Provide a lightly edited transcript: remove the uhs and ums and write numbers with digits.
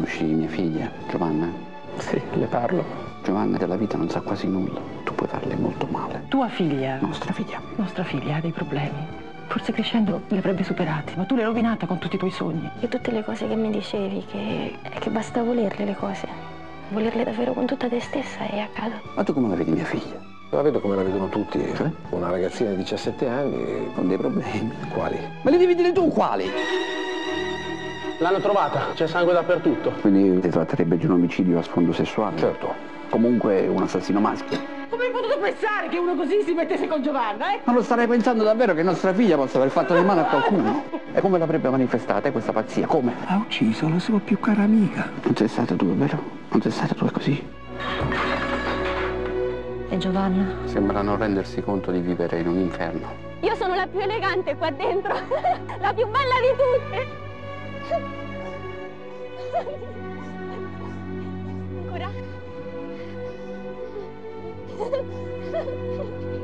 Conosci mia figlia, Giovanna? Sì, le parlo. Giovanna della vita non sa quasi nulla. Tu puoi farle molto male. Tua figlia? Nostra figlia. Nostra figlia ha dei problemi. Forse crescendo li avrebbe superati, ma tu l'hai rovinata con tutti i tuoi sogni. E tutte le cose che mi dicevi, che basta volerle le cose. Volerle davvero con tutta te stessa e accade. Ma tu come la vedi mia figlia? La vedo come la vedono tutti. Cioè? Una ragazzina di 17 anni. Con dei problemi. Quali? Me li devi dire tu quali? L'hanno trovata, c'è sangue dappertutto. Quindi si tratterebbe di un omicidio a sfondo sessuale? Certo. Comunque un assassino maschio. Come hai potuto pensare che uno così si mettesse con Giovanna, Ma lo starei pensando davvero che nostra figlia possa aver fatto le mani a qualcuno? E come l'avrebbe manifestata questa pazzia? Come? Ha ucciso la sua più cara amica. Non sei stata tu, vero? Non sei stata tu, è così? E Giovanna? Sembrano rendersi conto di vivere in un inferno. Io sono la più elegante qua dentro, la più bella di tutte. Ancora?